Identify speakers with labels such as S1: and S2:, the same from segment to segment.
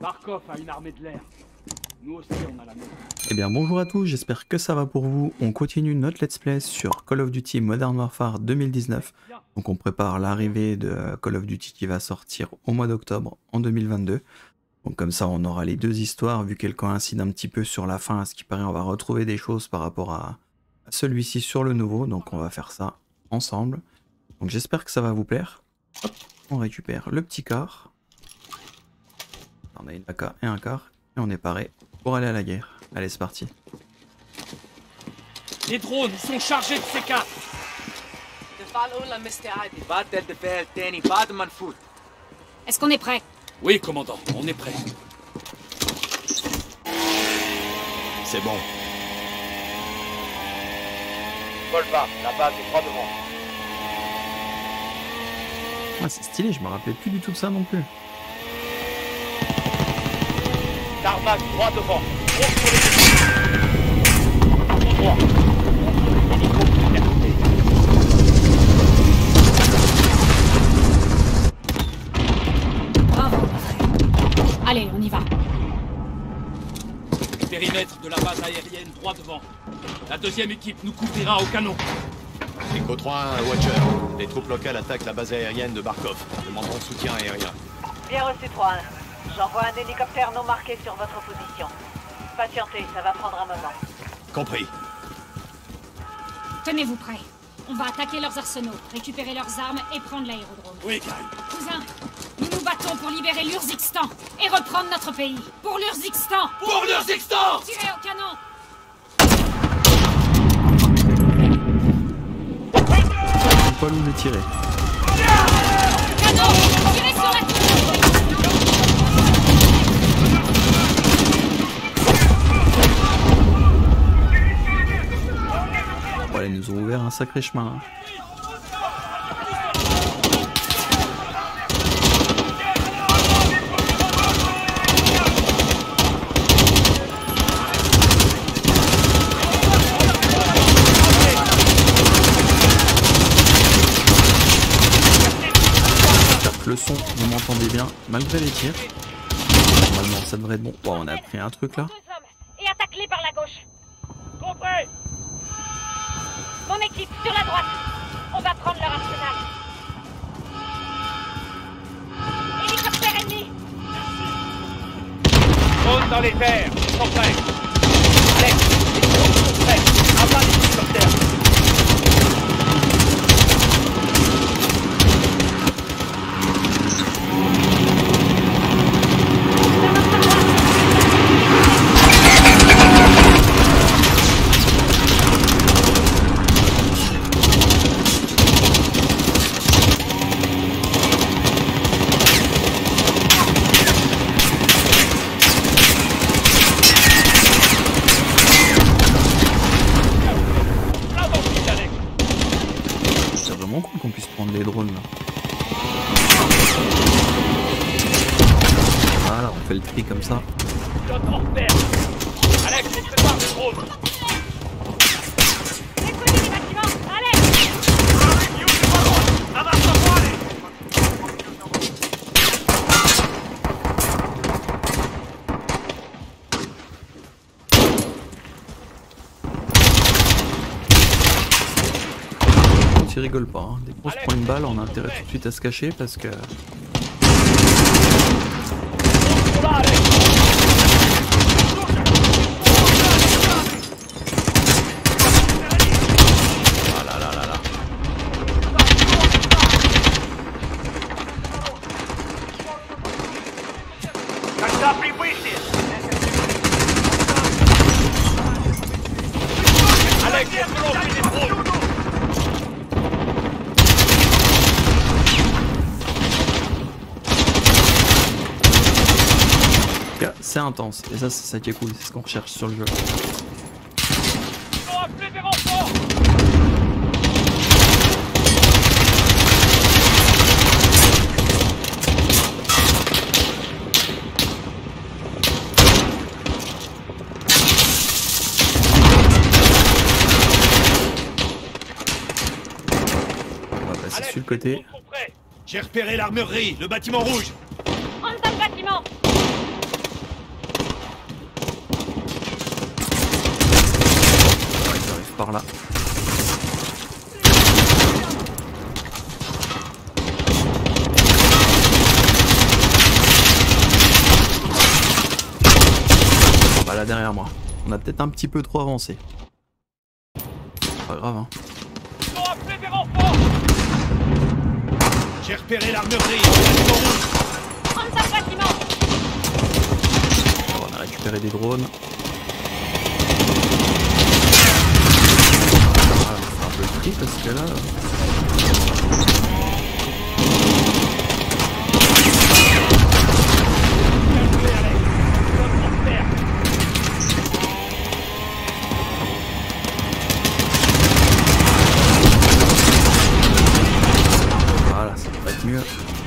S1: Barkov a une armée de l'air. Nous aussi, on a la nôtre.
S2: Eh bien bonjour à tous, j'espère que ça va pour vous. On continue notre let's play sur Call of Duty Modern Warfare 2019. Donc on prépare l'arrivée de Call of Duty qui va sortir au mois d'octobre en 2022. Donc comme ça on aura les deux histoires, vu qu'elles coïncident un petit peu sur la fin. À ce qui paraît on va retrouver des choses par rapport à celui-ci sur le nouveau. Donc on va faire ça ensemble. Donc j'espère que ça va vous plaire. Hop, on récupère le petit car. On a une AK et un car. Et on est paré pour aller à la guerre. Allez, c'est parti.
S1: Les drones, ils sont chargés de C4.
S3: Est-ce qu'on est prêt?
S1: Oui, commandant, on est prêt.
S4: C'est bon.
S5: Vole pas, la base est droit devant.
S2: Ah, c'est stylé, je me rappelais plus du tout de ça non plus.
S5: Tarmac droit devant. Gros sur les deux. Droit.
S3: Bravo, mon frère. Allez, on y va.
S1: Périmètre de la base aérienne droit devant. La deuxième équipe nous couvrira au canon.
S4: Echo 3 à Watcher. Les troupes locales attaquent la base aérienne de Barkov. Demandons soutien aérien.
S6: Bien reçu 3-1. J'envoie un hélicoptère non marqué sur votre position. Patientez, ça va prendre un moment.
S4: Compris.
S3: Tenez-vous prêts. On va attaquer leurs arsenaux, récupérer leurs armes et prendre l'aérodrome.
S1: Oui, Kyle.
S3: Cousin, nous nous battons pour libérer l'Urzikistan et reprendre notre pays. Pour l'Urzikistan!
S1: Pour l'Urzikistan!
S3: Tirez au canon!
S2: Pas où le tirer.
S3: Canon! Tirez sur la tour!
S2: Voilà, ils nous ont ouvert un sacré chemin. Hein. Le son, vous m'entendez bien, malgré les tirs. Normalement, ça devrait être bon. Bon, on a pris un truc là.
S6: 2 hommes et attaque-les par la gauche.
S1: Compris.
S6: Mon équipe, sur la droite. On va prendre leur arsenal. Hélicoptère ennemi.
S5: Drone dans les airs. Ils sont prêts. Alex, les drones sont prêts. Abat les hélicoptères.
S2: C'est vraiment cool qu'on puisse prendre les drones là. Voilà, on fait le tri comme ça.
S5: Notre repère. Alex, on prépare les drones.
S6: Décollez les bâtiments. Allez.
S2: Tu rigoles pas, hein. Dès qu'on se prend une balle, on a intérêt tout de suite à se cacher parce que...
S5: Là, Alex.
S4: Ah là là là là.
S5: Когда прибытие. Alex, on peut lancer des drones.
S2: En tout cas, c'est intense. Et ça, c'est ça qui est cool. C'est ce qu'on recherche sur le jeu.
S5: Ils ont appelé des renforts.
S2: On va passer sur le côté.
S4: J'ai repéré l'armurerie, le bâtiment rouge.
S6: Rentre dans le bâtiment.
S2: là. Bah là derrière moi. On a peut-être un petit peu trop avancé. Pas grave hein.
S5: Ils ont appelé des renforts.
S4: J'ai repéré l'armurerie.
S3: Prends ta bâtiment.
S2: On a récupéré des drones. Voilà, on fait un peu le tri parce que là... Voilà, ça va être mieux.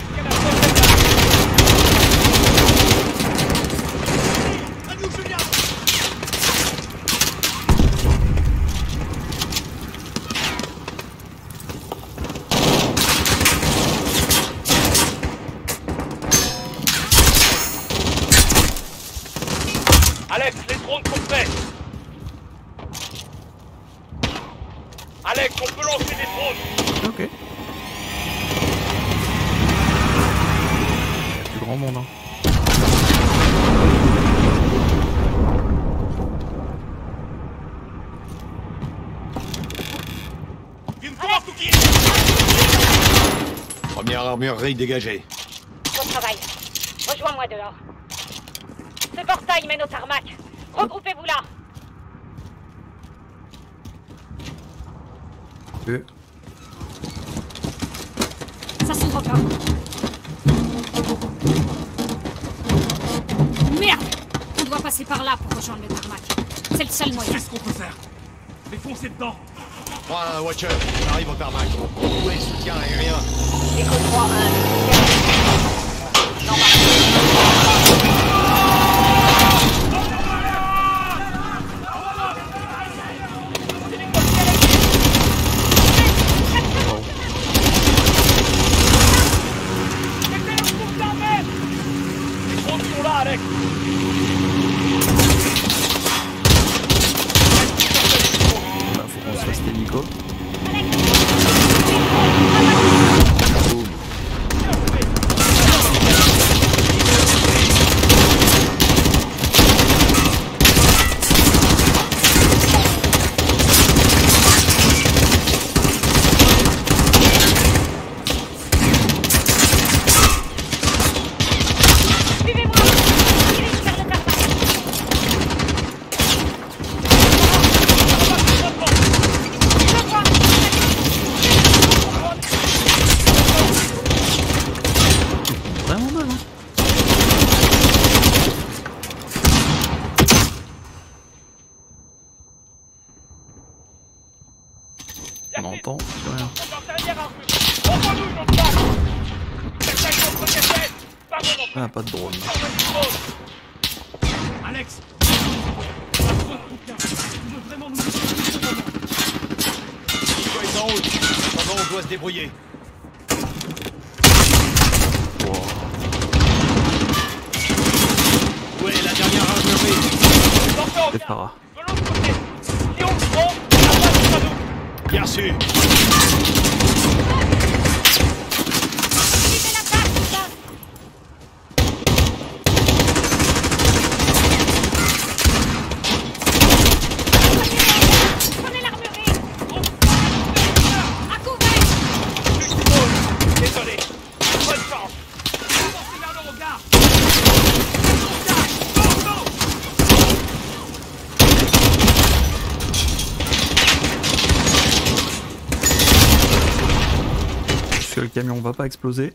S5: Alex, les drones sont prêts. Alex, on peut lancer des drones.
S2: Ok. Il y a plus grand monde hein.
S4: Première armurerie dégagée.
S3: Bon travail. Rejoins-moi dehors. Ce portail mène au tarmac. Regroupez-vous là. Ça s'ouvre pas. Merde! On doit passer par là pour rejoindre le tarmac. C'est le seul moyen.
S1: Qu'est-ce qu'on peut faire? Mais foncez dedans.
S4: 3-1, Watcher. J'arrive au tarmac. Où est le soutien aérien?
S6: Écho 3-1.
S5: Les drones sont là, Alex.
S2: Bah, faut qu'on se fasse l'hélico. Boum.
S3: Suivez-moi. Dirige vers le tarmac. Je vois.
S2: Vraiment mal hein. On entend plus rien.
S5: Envoie-nous une autre balle. Certains contre casquette. Pas bon non plus.
S2: Ah, pas de drone.
S1: Alex! On a besoin de bouquins. Tu veux vraiment nous aider en ce moment?
S4: Nico est en route. Attendant, on doit se débrouiller. Où est la dernière armurerie?
S2: C'est pas rare.
S5: De l'autre côté. Si on le prend, la balle est à nous.
S4: Bien sûr.
S3: Suivez l'attaque, tout ça. Prenez l'armurerie. À couvert.
S5: Désolé. Bonne chance.
S1: Avancez vers le regard!
S2: Est-ce que le camion va pas exploser?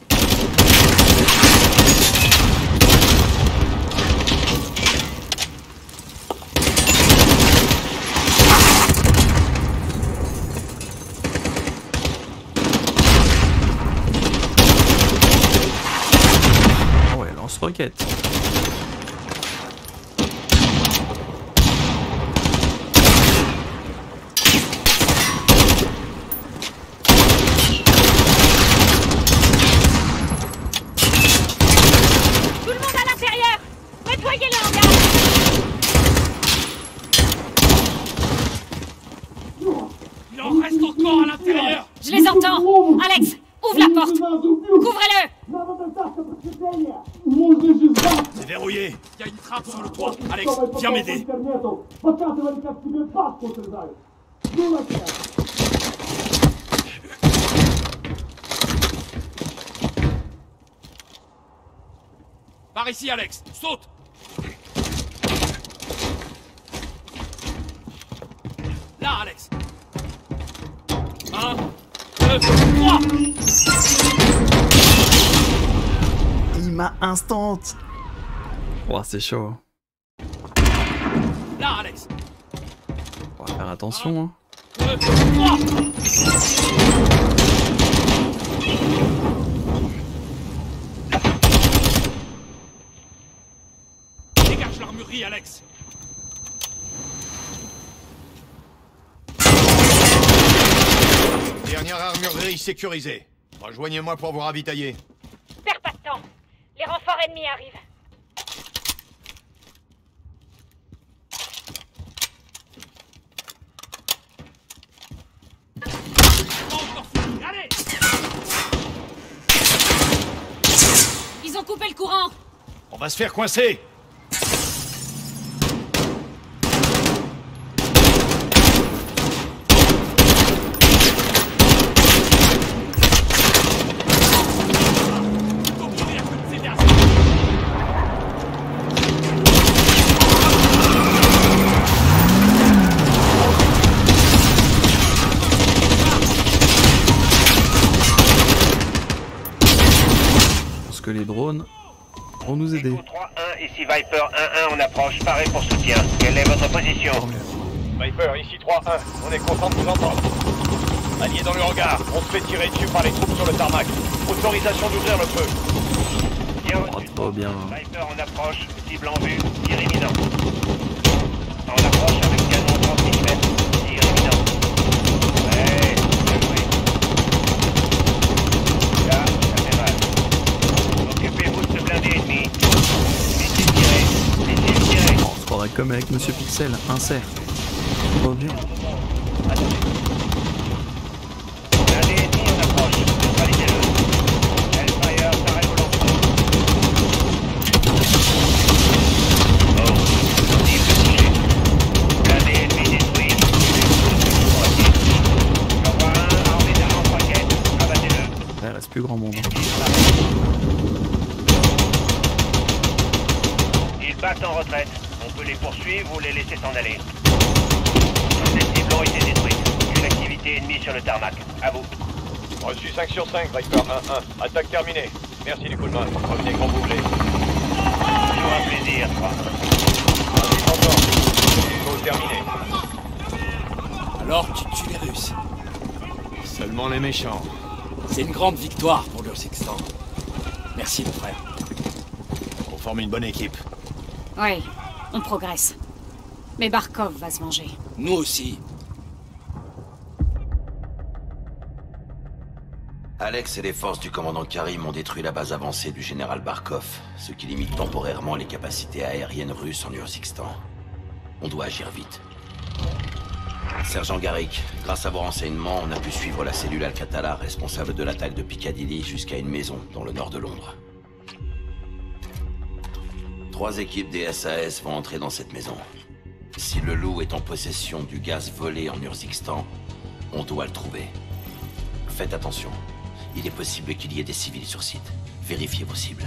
S2: Ah ouais, lance-roquette.
S3: Tout le monde à l'intérieur. Nettoyez le hangar.
S4: C'est verrouillé.
S1: Il y a une trappe sur le toit. Alex, viens m'aider. Par ici, Alex. Saute. Là, Alex. 1, 2, 3.
S2: Il m'a instant. Oh, c'est chaud.
S1: Là, Alex.
S2: On va faire attention.
S1: 2, 3. Dégage l'armurerie, Alex.
S4: Dernière armurerie sécurisée. Rejoignez-moi pour vous ravitailler.
S3: Perds pas de temps. Les renforts ennemis arrivent.
S1: Pas encore fini. Allez.
S3: Ils ont coupé le courant.
S4: On va se faire coincer.
S1: Faut mourir comme ces derniers.
S2: Parce que les drones vont nous aider.
S5: Echo 3-1, ici Viper 1-1, on approche, paré pour soutien. Quelle est votre position?
S4: Viper, ici 3-1. On est content de vous entendre. Alliés dans le hangar, on se fait tirer dessus par les troupes sur le tarmac. Autorisation d'ouvrir le feu.
S5: Bien
S2: Oh,
S5: reçu.
S2: trop bien.
S5: Viper en approche, cible en vue, tir imminent. En approche avec canon 30 mm, tir imminent. Ouais, bien joué. Là, ça fait mal. Occupez-vous de ce blindé ennemi. Laissez tirer, laissez tirer.
S2: On se croirait comme avec Monsieur Pixel, insert. Trop bien.
S5: Blindé ennemi en approche, validez-le. Hellfire s'arrête au lancement. Oh, cible touchée. Blindé ennemi détruit. J'envoie un armé d'armes en roquette. Abattez-le.
S2: Il reste plus grand monde.
S5: Ils battent en retraite. On peut les poursuivre ou les laisser s'en aller. Toutes les cibles ont été détruites. Aucune activité ennemie sur le tarmac. À vous.
S4: Reçu 5 sur 5, Viper 1-1. Attaque terminée. Merci du coup de main. Revenez quand vous voulez.
S5: Toujours un plaisir, 3.
S4: Chose terminée.
S1: Alors, tu tues les Russes.
S4: Seulement les méchants.
S1: C'est une grande victoire pour l'Ursextan. Merci, mon frère.
S4: On forme une bonne équipe.
S3: Oui, on progresse. Mais Barkov va se venger.
S1: Nous aussi.
S7: Alex et les forces du commandant Karim ont détruit la base avancée du général Barkov, ce qui limite temporairement les capacités aériennes russes en Urzikstan. On doit agir vite. Sergent Garrick, grâce à vos renseignements, on a pu suivre la cellule Al-Qatala responsable de l'attaque de Piccadilly jusqu'à une maison dans le nord de Londres. 3 équipes des SAS vont entrer dans cette maison. Si le loup est en possession du gaz volé en Urzikstan, on doit le trouver. Faites attention. Il est possible qu'il y ait des civils sur site. Vérifiez vos cibles.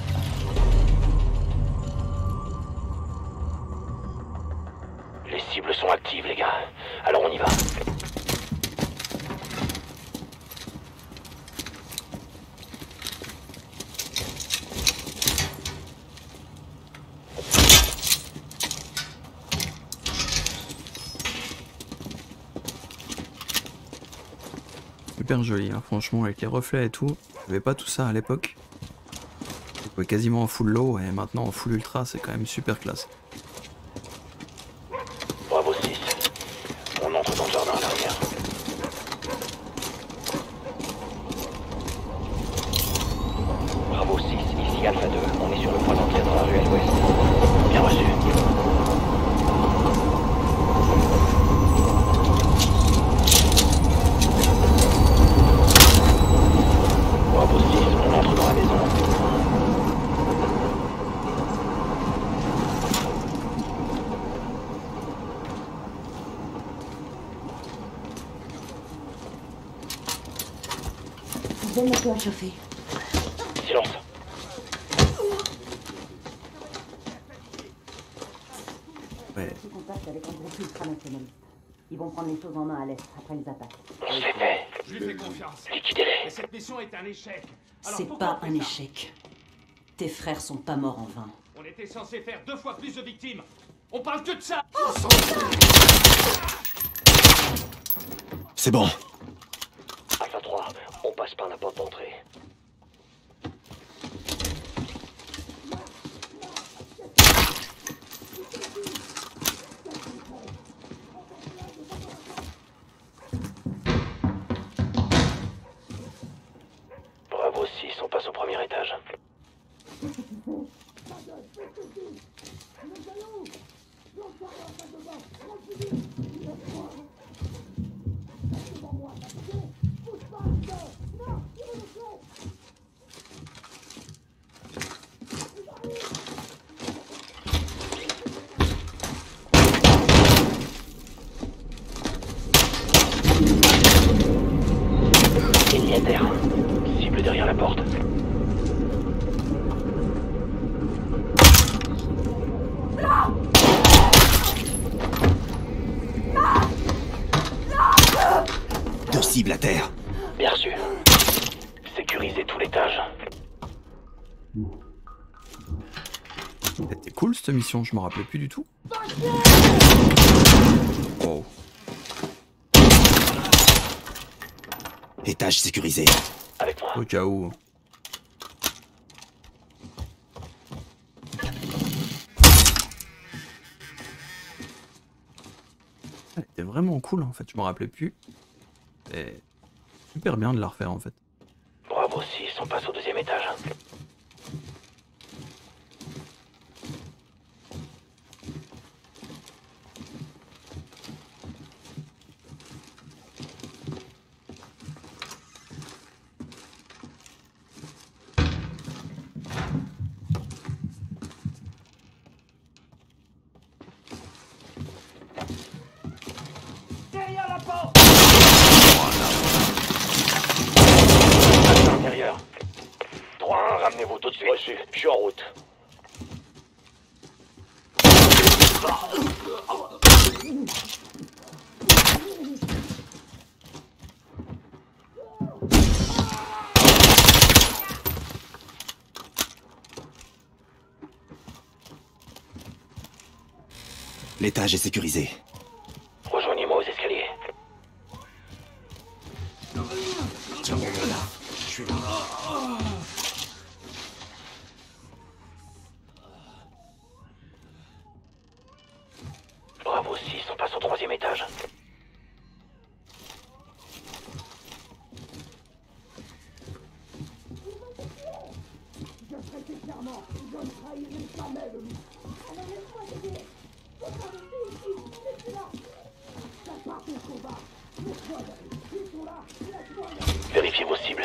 S7: Les cibles sont actives, les gars. Alors on y va.
S2: Super joli, hein, franchement, avec les reflets et tout. J'avais pas tout ça à l'époque. On pouvait quasiment en full low et maintenant en full ultra, c'est quand même super classe.
S7: Bravo 6. On entre dans le jardin à l'arrière.
S5: Bravo 6, ici Alpha 2. On est sur le point d'entrée dans la ruelle ouest.
S7: Bien reçu. Bravo 6, on entre dans la maison.
S8: Donne le feu à chauffer.
S5: Silence.
S2: Ouais.
S8: Je suis en contact avec un groupe ultranationaliste. Ils vont prendre les choses en main à l'Est après les attaques.
S5: On s'est fait.
S1: Je lui fais confiance.
S5: Liquidez-les.
S1: Mais cette mission est un échec. Alors
S8: C'est
S1: pourquoi
S8: pas
S1: on fait
S8: un
S1: ça?
S8: échec. Tes frères sont pas morts en vain.
S1: On était censé faire 2 fois plus de victimes. On parle que de ça.
S7: C'est bon.
S5: Alpha 3, on passe par la porte d'entrée. Bravo 6, on passe au premier étage. Ennemi à terre. Cible derrière la porte.
S7: Deux cibles à terre.
S5: Bien sûr. Sécurisez tout l'étage.
S2: C'était cool cette mission, je me rappelais plus du tout. Oh.
S7: Étage sécurisé.
S5: Avec moi.
S2: Au cas où. Elle était vraiment cool en fait, je me rappelais plus. Et super bien de la refaire en fait.
S5: Bravo 6, on passe au deuxième étage.
S1: Derrière la porte.
S5: À l'intérieur. 3-1, ramenez-vous tout de suite. Reçu, je suis en route.
S7: L'étage est sécurisé.
S5: Rejoignez-moi aux escaliers. Bravo 6, on passe au troisième étage. Vérifiez vos cibles.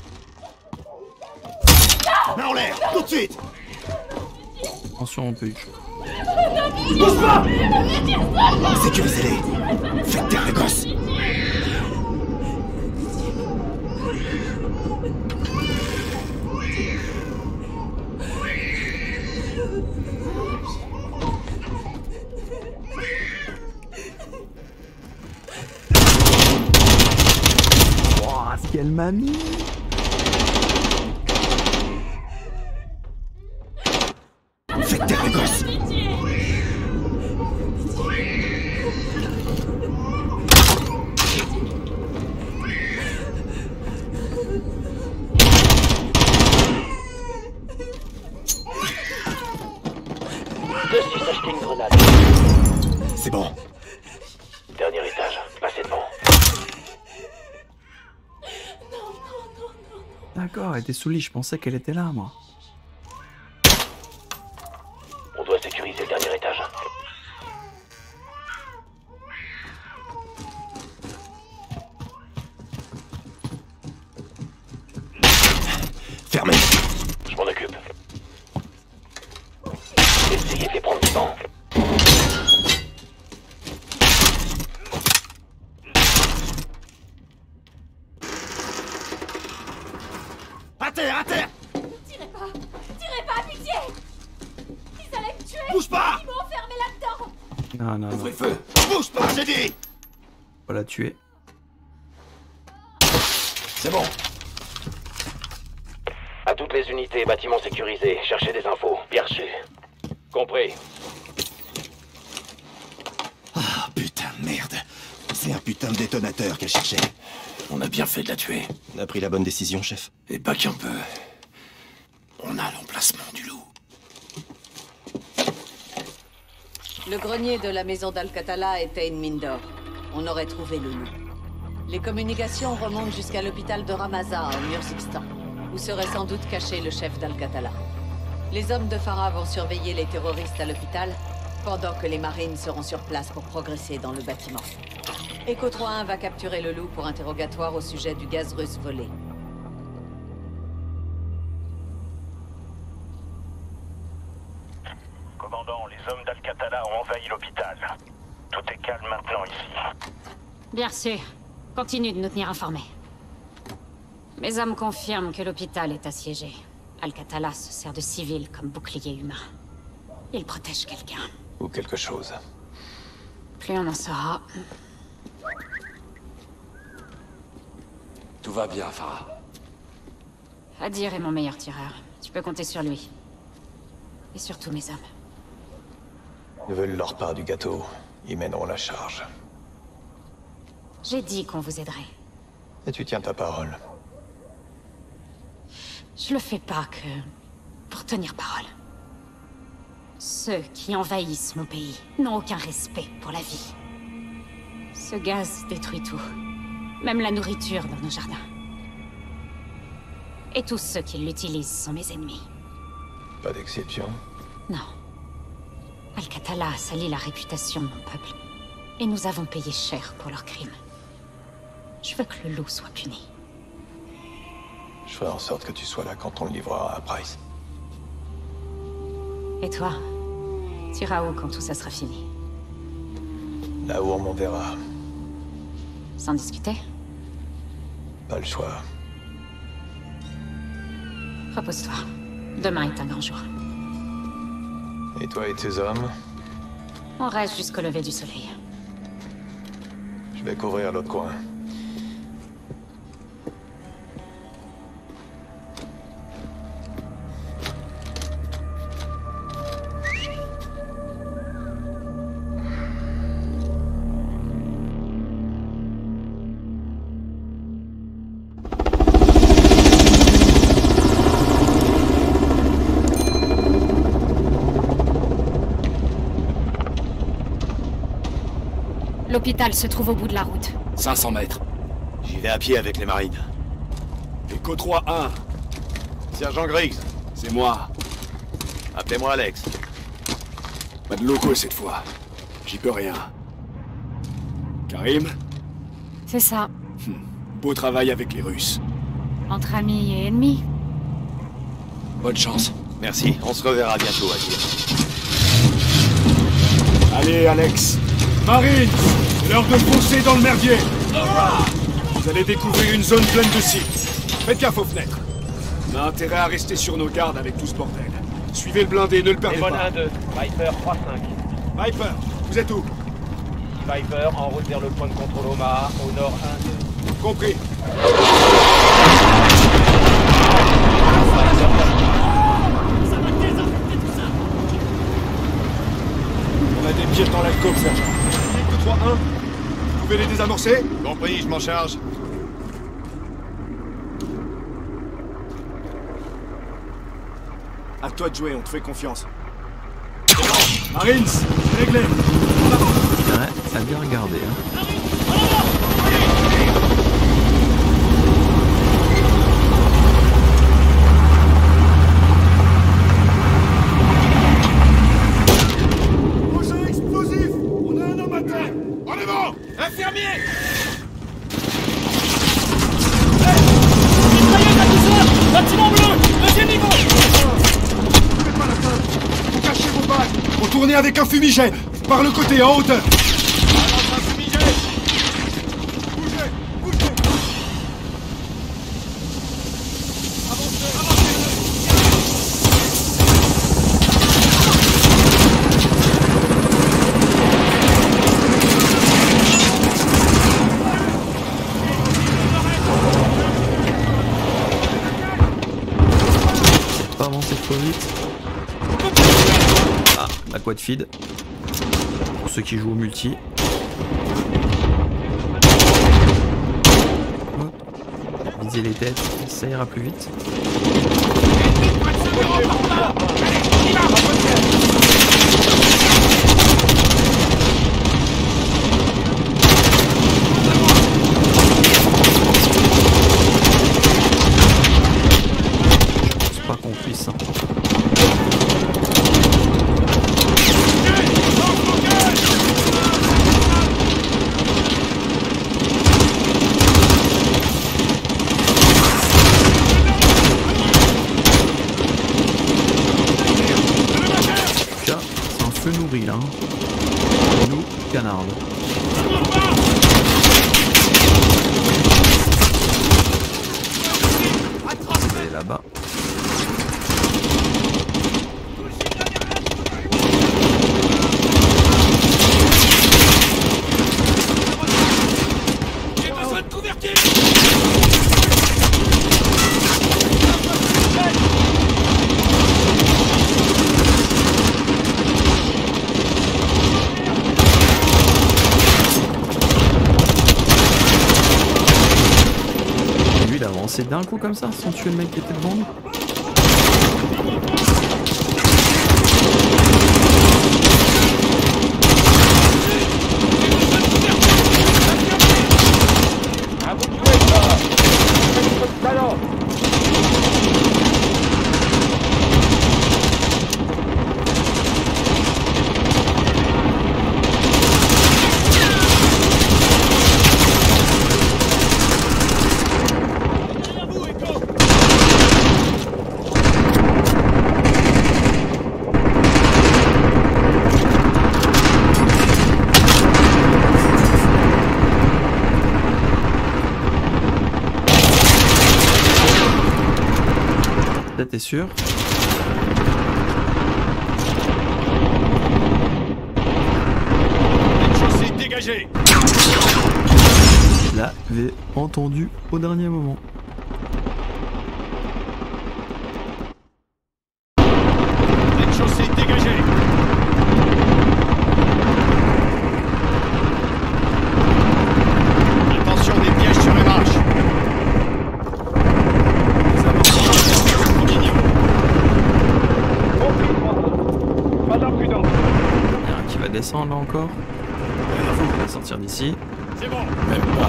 S7: Main en l'air, tout de suite.
S2: Attention, on peut.
S7: Sécurisez-les. Faites taire les gosses.
S2: Ouah, ce qu'elle m'a mis.
S7: Faites taire les gosses.
S5: De 6, achetez une grenade.
S7: C'est bon.
S5: Dernier étage, passez devant.
S2: D'accord, elle était sous lit, je pensais qu'elle était là moi.
S5: On doit sécuriser le dernier étage.
S7: Fermez.
S5: Je m'en occupe. Essayez de les prendre devant.
S1: bouge pas!
S3: Ils m'ont enfermé là-dedans!
S2: Non, non,
S1: Ouvrez
S2: non.
S1: le feu! Bouge pas, j'ai dit!
S2: Faut la tuer.
S1: C'est bon.
S7: À toutes les unités, bâtiments sécurisés, cherchez des infos. Bien reçu. Compris.
S1: Ah, putain de merde. C'est un putain de détonateur qu'elle cherchait. On a bien fait de la tuer.
S9: On a pris la bonne décision, chef.
S1: Et pas qu'un peu. On a l'emplacement du loup.
S6: Le grenier de la maison d'Al-Qatala était une mine d'or. On aurait trouvé le loup. Les communications remontent jusqu'à l'hôpital de Ramazan, au Nurzikistan, où serait sans doute caché le chef d'Al-Qatala. Les hommes de Farah vont surveiller les terroristes à l'hôpital, pendant que les marines seront sur place pour progresser dans le bâtiment. Echo 3-1 va capturer le loup pour interrogatoire au sujet du gaz russe volé.
S5: Commandant, les hommes d'Al-Qatala ont envahi l'hôpital. Tout est calme maintenant ici.
S3: Bien sûr. Continue de nous tenir informés. Mes hommes confirment que l'hôpital est assiégé. Al-Qatala se sert de civils comme bouclier humain. Il protège quelqu'un.
S9: Ou quelque chose.
S3: Plus on en saura.
S1: Tout va bien, Farah.
S3: Adir est mon meilleur tireur. Tu peux compter sur lui. Et surtout mes hommes.
S9: Ils veulent leur part du gâteau. Ils mèneront la charge.
S3: J'ai dit qu'on vous aiderait.
S9: Et tu tiens ta parole.
S3: Je le fais pas que... pour tenir parole. Ceux qui envahissent mon pays n'ont aucun respect pour la vie. Ce gaz détruit tout. Même la nourriture dans nos jardins. Et tous ceux qui l'utilisent sont mes ennemis.
S9: Pas d'exception.
S3: Non. Al-Qatala a sali la réputation de mon peuple. Et nous avons payé cher pour leurs crimes. Je veux que le loup soit puni.
S9: Je ferai en sorte que tu sois là quand on le livrera à Price.
S3: Et toi? Tu iras où quand tout ça sera fini?
S9: Là où on m'enverra.
S3: Sans discuter?
S9: Pas le choix.
S3: Repose-toi. Demain est un grand jour.
S9: Et toi et tes hommes?
S3: On reste jusqu'au lever du soleil.
S9: Je vais couvrir l'autre coin.
S3: L'hôpital se trouve au bout de la route.
S1: 500 mètres.
S9: J'y vais à pied avec les marines.
S1: Echo 3-1.
S9: Sergent Griggs,
S1: C'est moi.
S9: appelez-moi Alex.
S1: Pas de locaux cette fois. J'y peux rien. Karim,
S3: C'est ça.
S1: beau travail avec les Russes.
S3: Entre amis et ennemis.
S1: Bonne chance.
S9: Merci, on se reverra bientôt, Adir.
S1: Allez, Alex. Marine, c'est l'heure de foncer dans le merdier. Vous allez découvrir une zone pleine de sites. Faites gaffe aux fenêtres. On a intérêt à rester sur nos gardes avec tout ce bordel. Suivez le blindé, ne le perdez
S4: Elbon
S1: pas.
S4: 1-2, Viper 3-5.
S1: Viper, vous êtes où?
S4: Viper en route vers le point de contrôle Omaha, au nord 1-2.
S1: Compris. On a des pieds dans l'alcôve, sergent. Echo 3-1, vous pouvez les désamorcer?
S9: Compris, je m'en charge.
S1: À toi de jouer, on te fait confiance. Marines, c'est réglé.
S2: Ouais, ça a bien regardé. Hein.
S1: Prochain explosif. On a un homme à terre. En avant. Infirmier. Bâtiment bleu. Deuxième niveau. Faites pas la teinte. Vous cachez vos balles. Retournez avec un fumigène. Par le côté, en hauteur. Un fumigène. Bougez. Bougez. Avancez. Avancez.
S2: la quad feed. Pour ceux qui jouent au multi. Viser les têtes, ça ira plus vite. Je pense pas qu'on puisse. Nourri là. Nous, canard. Et là-bas.
S1: J'ai besoin de couverture.
S2: Lui il a avancé d'un coup comme ça sans tuer le mec qui était devant nous. T'es sûr?
S1: Chaussée dégagée.
S2: Je l'avais entendu au dernier moment.
S1: Chaussée dégagée. Attention des pièges sur les marches.
S2: Qui va descendre là encore. On va sortir d'ici.
S1: C'est bon.
S9: Même pas.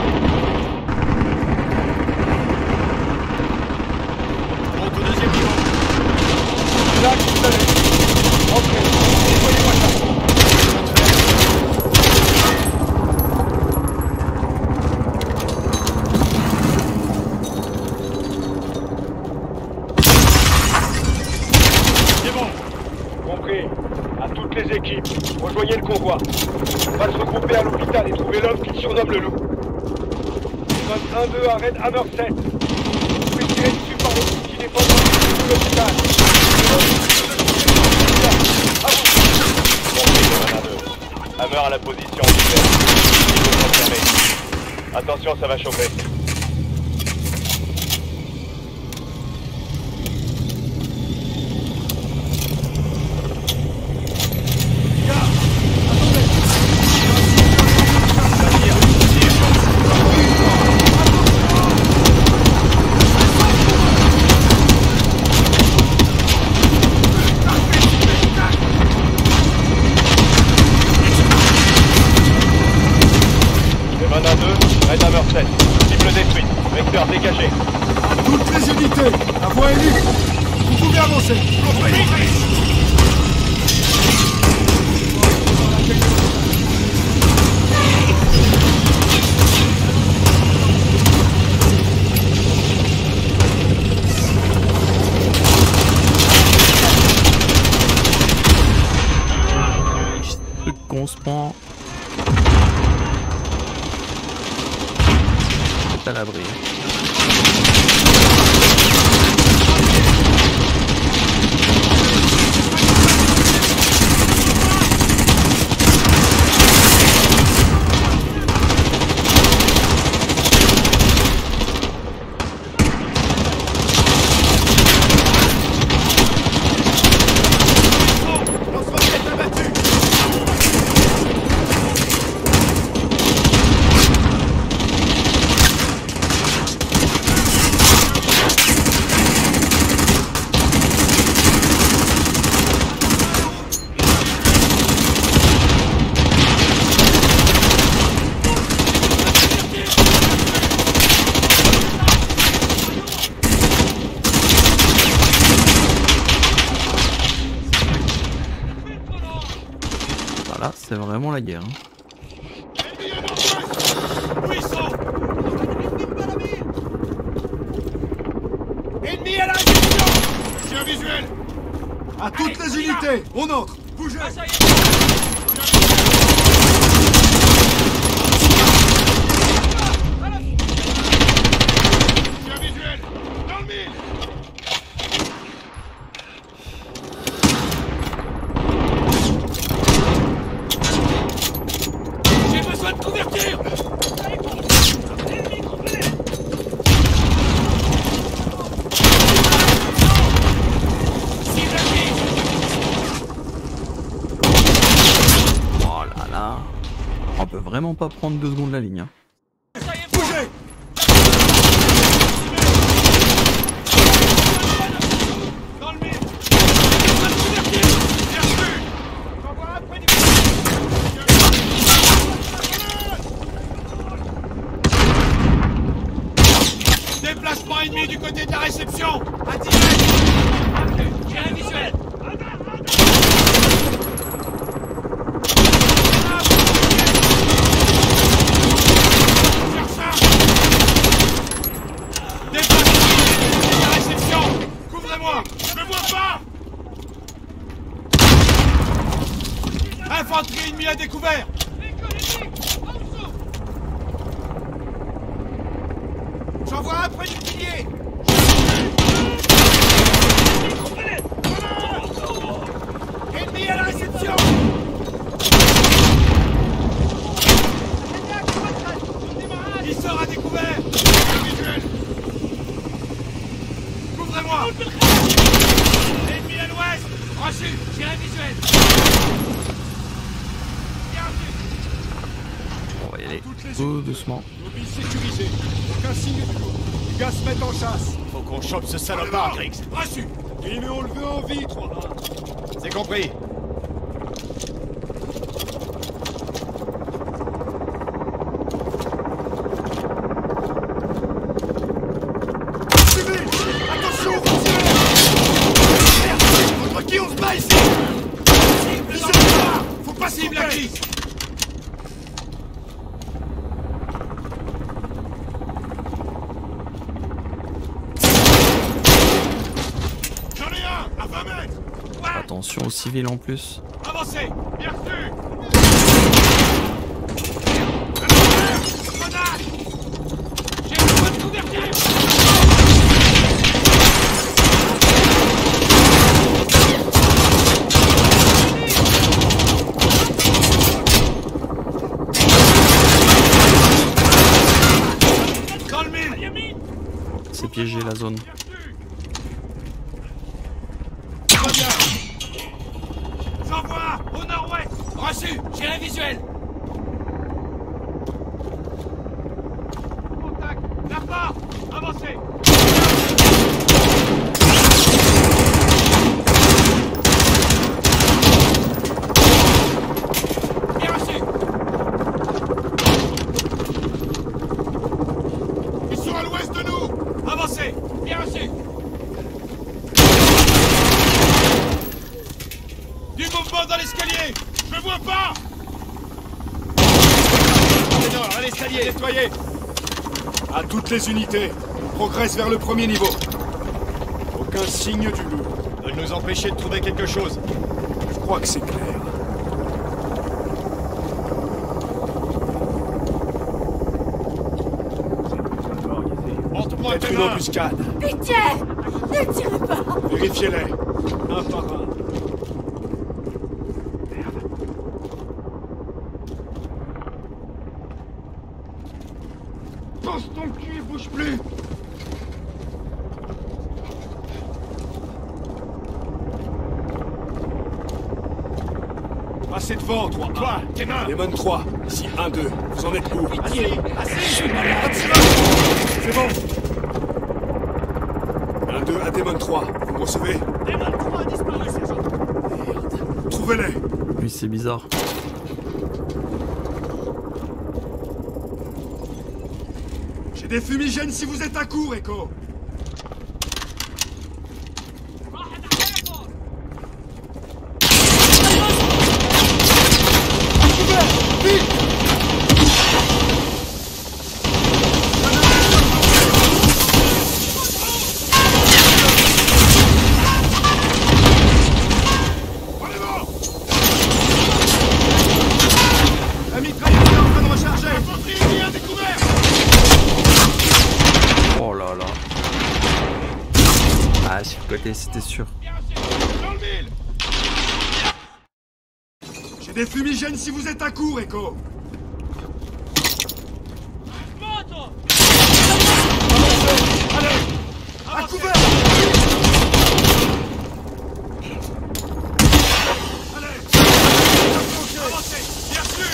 S1: Monte au deuxième niveau.
S4: Là, vous savez. Entrez. Nettoyez-moi ça.
S1: C'est bon.
S4: Compris. À toutes les équipes, rejoignez le convoi. On va se regrouper à l'hôpital et trouver l'homme qui surnomme le loup. Zone 1-2 à Red Hammer 7. Vous pouvez tirer dessus par l'équipe qui défend de l'hôpital. À vous. Compris, zone 1-2. Hammer à la position niveau confirmé. Attention, ça va chauffer. Red Hammer 7. Cible détruite. Vecteur dégagé.
S1: Toutes les unités, la voie est libre. Vous pouvez avancer.
S2: Truc qu'on se prend. À l'abri. Là, c'est vraiment la guerre. Hein.
S4: Où ils sont? Ennemi à la réception! J'ai un visuel!
S1: À toutes les unités, on entre!
S4: Bougez! J'ai un visuel! Dans le mille! J'ai besoin de couverture!
S2: Oh là là. On peut vraiment pas prendre 2 secondes la ligne. Hein.
S4: Bougez! Dans le mille! Besoin de couverture! Bien sûr! J'envoie un près du... Déplacement ennemi du côté de la réception! À direct! J'ai un visuel! Déplacement ennemi de la réception! Couvrez-moi! Je ne vois pas! Infanterie ennemie à découvert! J'envoie un près du pilier! Ennemi à la réception! Il sort à découvert! Visuel! Couvrez-moi! Ennemi à l'ouest! Reçu! J'ai un visuel! Bien reçu!
S2: On va y aller tout doucement.
S1: Mobile sécurisé. Aucun signe du loup. Les gars se mettent en chasse.
S4: Faut qu'on chope ce salopard, Griggs! Reçu!
S1: Oui, mais on le veut en vie, 3.
S4: C'est compris!
S1: Suivez! Attention, retirez! Merde! Contre qui on se bat ici?
S4: Faut pas cible la glisse! J'en ai un! À 20 mètres! Ouais!
S2: Attention aux civils en plus.
S4: Avancez! Bien reçu! Grenade! J'ai besoin de couverture! Dans le mille!
S2: C'est piégé la zone.
S4: J'envoie au nord-ouest! Reçu! J'ai un visuel! Contact! Là-bas! Avancez! Bien reçu! Ils sont à l'ouest de nous! Avancez! Bien reçu! Du mouvement dans l'escalier! Je vois pas! Nord, à l'escalier, nettoyé!
S1: À toutes les unités, on progresse vers le premier niveau. Aucun signe du loup.
S4: Veulent nous empêcher de trouver quelque chose.
S1: Je crois que c'est clair.
S4: Montre-moi
S1: Faites
S4: tes
S1: une
S4: mains!
S1: embuscade.
S3: Pitié! Ne tirez pas!
S1: Vérifiez-les. Un par un.
S4: Pense ton cul et bouge plus!
S1: Passez devant, 3.
S4: Toi, tes mains!
S1: Demon 3. Ici 1-2. Vous en êtes où?
S4: Assez!
S1: C'est bon. 1-2 à Demon 3. Vous me recevez?
S4: Démon 3 a disparu, sergent!
S1: Merde. Trouvez-les.
S2: Oui, c'est bizarre.
S1: J'ai des fumigènes si vous êtes à court, Echo.
S2: côté, c'était sûr.
S1: J'ai des fumigènes si vous êtes à court, Echo. Allez, à couvert. Allez, avancez, bien sûr.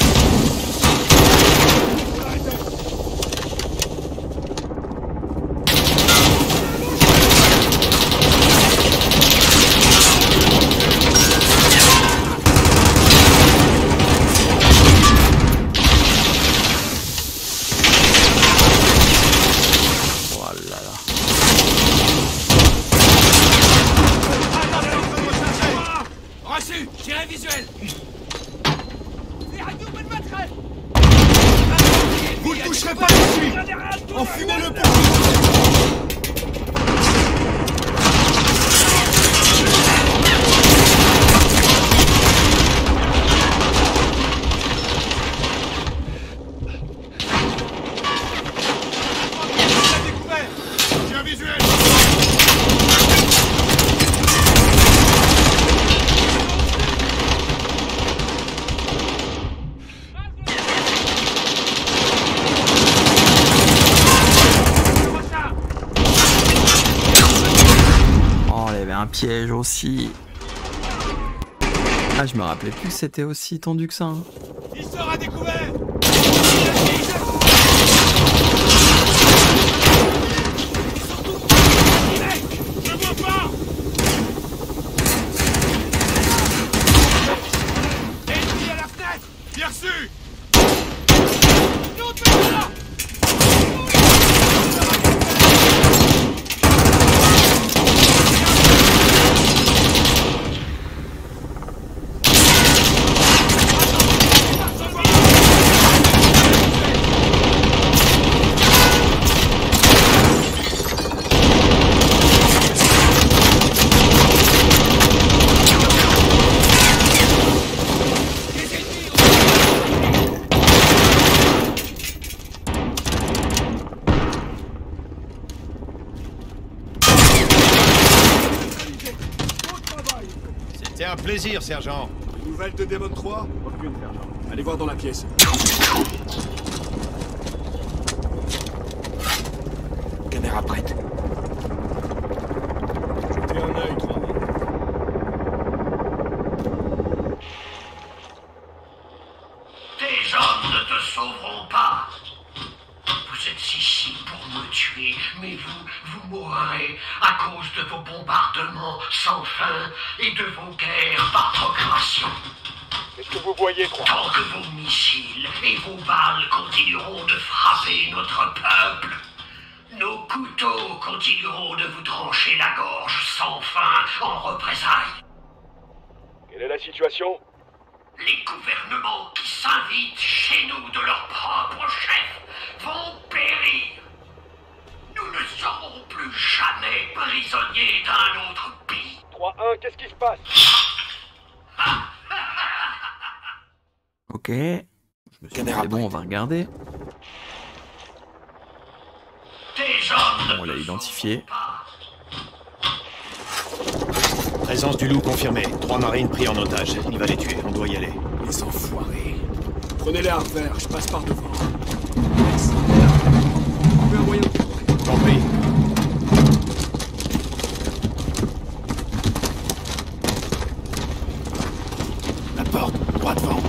S1: Vous ne toucherez pas ici. Enfumez-le pour j'ai un visuel.
S2: Un piège aussi. Ah, je me rappelais plus que c'était aussi tendu que ça. Hein.
S1: Il sera découvert. Je vois pas. Ennemi à la fenêtre. Bien reçu.
S9: C'est un plaisir, sergent.
S1: Nouvelle de Demon 3 ? Aucune, sergent. Allez voir dans la pièce.
S9: Caméra prête.
S1: Jetez un œil, 3.
S10: Tes hommes ne te sauveront pas. Vous êtes ici pour me tuer, mais vous mourrez à cause de vos bombardements sans fin et de vos guerres par procuration.
S4: Qu'est-ce que vous voyez, 3 ?
S10: Tant que vos missiles et vos balles continueront de frapper notre peuple, nos couteaux continueront de vous trancher la gorge sans fin en représailles.
S4: Quelle est la situation ?
S10: Les gouvernements qui s'invitent chez nous de leur propre chef vont périr. Nous ne serons plus jamais prisonniers d'un autre pays.
S4: 3-1, qu'est-ce qui se passe ?
S2: Ok. Je me suis dit, c'est bon, on va regarder. On l'a identifié.
S9: Présence du loup confirmée. 3 marines pris en otage. Il va les tuer, on doit y aller.
S1: Les enfoirés. Prenez-les à revers, je passe par devant. Trouvez un moyen de...
S9: Compris. La porte, droit devant.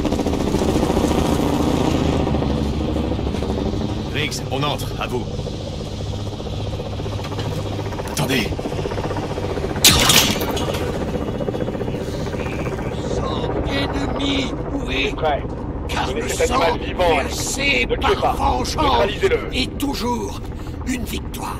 S9: Riggs, on entre, à vous. Attendez.
S10: Ennemi, oui,
S4: Prêt.
S10: car
S4: Prenez
S10: le
S4: cet
S10: sang
S4: animal vivant, allez.
S10: versé
S4: Ne le tuez
S10: par
S4: pas.
S10: vengeance
S4: Neutralisez-le.
S10: est toujours une victoire.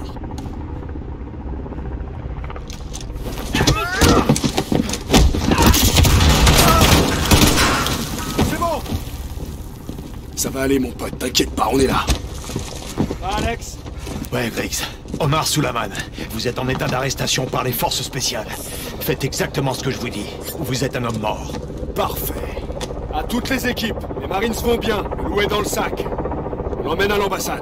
S1: C'est bon. Ça va aller, mon pote, t'inquiète pas, on est là. Alex.
S9: Ouais, Griggs. Omar Sulaman, vous êtes en état d'arrestation par les forces spéciales. Faites exactement ce que je vous dis. Vous êtes un homme mort.
S1: Parfait. À toutes les équipes, les Marines vont bien. Le loup est dans le sac. On l'emmène à l'ambassade.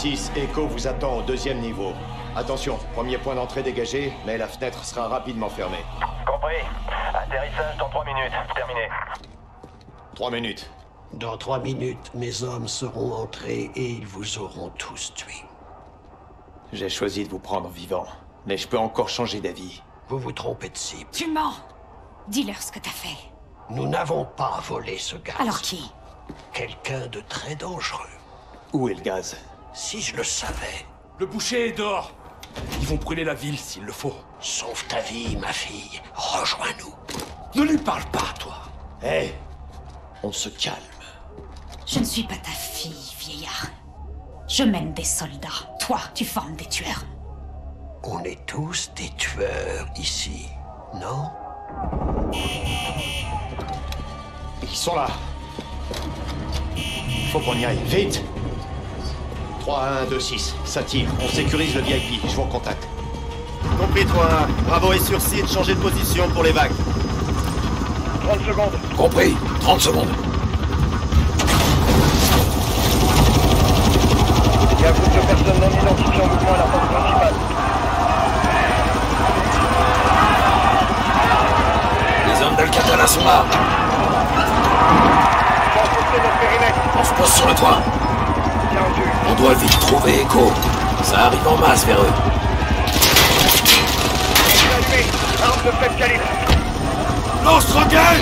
S9: 6, Echo vous attend au 2e niveau. Attention, premier point d'entrée dégagé, mais la fenêtre sera rapidement fermée.
S5: Compris. Atterrissage dans 3 minutes. Terminé.
S9: 3 minutes.
S10: Dans 3 minutes, mes hommes seront entrés et ils vous auront tous tués.
S9: J'ai choisi de vous prendre vivant, mais je peux encore changer d'avis.
S10: Vous vous trompez de cible.
S3: Tu mens. Dis-leur ce que t'as fait.
S10: Nous n'avons pas volé ce gaz.
S3: Alors qui?
S10: Quelqu'un de très dangereux.
S9: Où est le gaz?
S10: Si je le savais.
S11: Le boucher est dehors. Ils vont brûler la ville s'il le faut.
S10: Sauve ta vie, ma fille. Rejoins-nous.
S11: Ne lui parle pas, toi.
S9: Hé, on se calme.
S3: Je ne suis pas ta fille, vieillard. Je mène des soldats. Toi, tu formes des tueurs.
S10: On est tous des tueurs ici, non?
S9: Ils sont là. Faut qu'on y aille, vite. 3-1-2-6, ça tire. On sécurise le VIP, je vous recontacte.
S12: Compris 3-1. Bravo est sur site, changez de position pour les vagues.
S4: 30 secondes.
S7: Compris. 30 secondes.
S4: Il y a un groupe de personnes non identifiées en mouvement à la porte principale.
S7: Les hommes d'Al-Qatala sont là.
S4: Renforcez notre périmètre.
S7: On se pose sur le toit.
S4: Bien reçu.
S7: On doit vite trouver Echo. Ça arrive en masse vers eux.
S4: Allumé. Arme de faible calibre.
S1: Lance-roquette!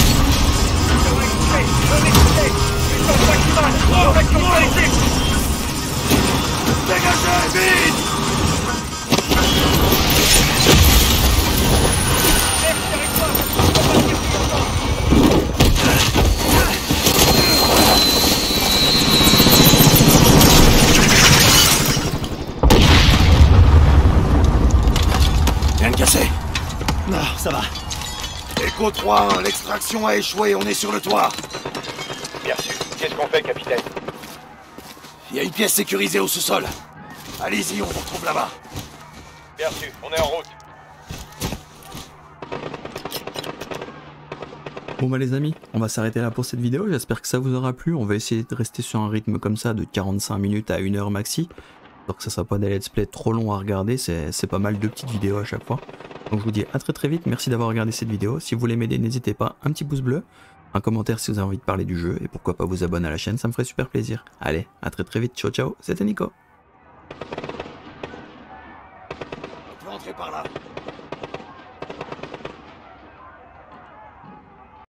S4: Puissance maximale. Protection collective.
S1: Dégagez, vite!
S7: Rien de cassé.
S12: Non, ça va.
S1: Echo 3-1, l'extraction a échoué, on est sur le toit.
S4: Bien sûr. Qu'est-ce qu'on fait, capitaine?
S1: Il y a une pièce sécurisée au sous-sol. Allez-y, on vous retrouve là-bas.
S4: Bien sûr. On est en route.
S2: Bon bah les amis, on va s'arrêter là pour cette vidéo, j'espère que ça vous aura plu, on va essayer de rester sur un rythme comme ça de 45 minutes à 1 heure maxi, alors que ça sera pas des let's play trop longs à regarder, c'est pas mal de petites vidéos à chaque fois. Donc je vous dis à très vite, merci d'avoir regardé cette vidéo, si vous voulez m'aider n'hésitez pas, un petit pouce bleu, un commentaire si vous avez envie de parler du jeu, et pourquoi pas vous abonner à la chaîne, ça me ferait super plaisir. Allez, à très vite, ciao ciao, c'était Nico.